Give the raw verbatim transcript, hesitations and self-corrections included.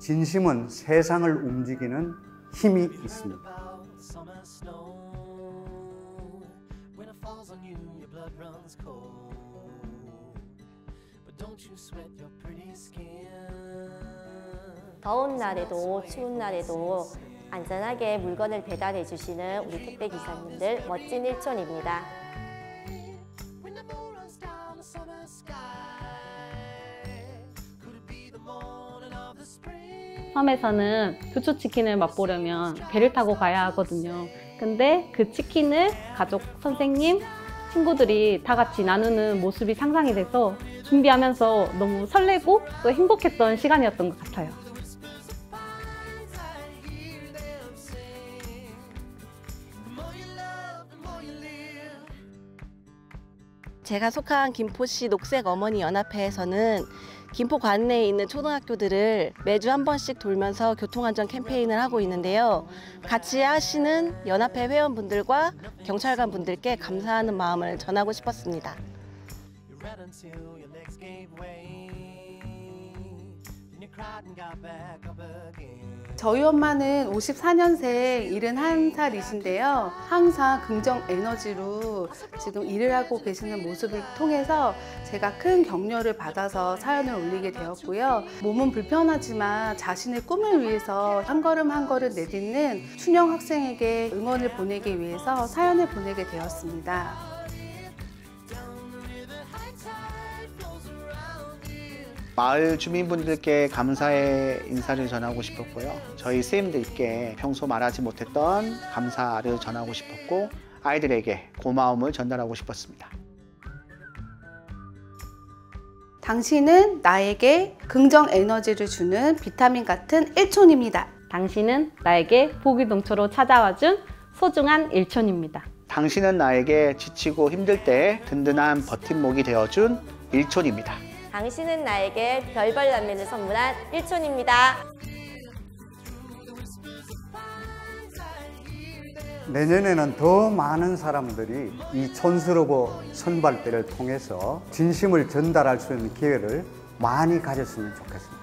진심은 세상을 움직이는 힘이 있습니다. 더운 날에도 추운 날에도 안전하게 물건을 배달해 주시는 우리 택배 기사님들 멋진 일촌입니다. 섬에서는 교촌치킨을 맛보려면 배를 타고 가야 하거든요. 근데 그 치킨을 가족, 선생님, 친구들이 다 같이 나누는 모습이 상상이 돼서 준비하면서 너무 설레고 또 행복했던 시간이었던 것 같아요. 제가 속한 김포시 녹색어머니연합회에서는 김포 관내에 있는 초등학교들을 매주 한 번씩 돌면서 교통안전 캠페인을 하고 있는데요. 같이 하시는 연합회 회원분들과 경찰관 분들께 감사하는 마음을 전하고 싶었습니다. 저희 엄마는 오십사 년생 일흔한 살이신데요. 항상 긍정 에너지로 지금 일을 하고 계시는 모습을 통해서 제가 큰 격려를 받아서 사연을 올리게 되었고요. 몸은 불편하지만 자신의 꿈을 위해서 한 걸음 한 걸음 내딛는 순영 학생에게 응원을 보내기 위해서 사연을 보내게 되었습니다. 마을 주민분들께 감사의 인사를 전하고 싶었고요. 저희 선생님들께 평소 말하지 못했던 감사를 전하고 싶었고 아이들에게 고마움을 전달하고 싶었습니다. 당신은 나에게 긍정 에너지를 주는 비타민 같은 일촌입니다. 당신은 나에게 복이 넘쳐로 찾아와준 소중한 일촌입니다. 당신은 나에게 지치고 힘들 때 든든한 버팀목이 되어준 일촌입니다. 당신은 나에게 별별 남매를 선물한 일촌입니다. 내년에는 더 많은 사람들이 이 촌스러버 선발대를 통해서 진심을 전달할 수 있는 기회를 많이 가졌으면 좋겠습니다.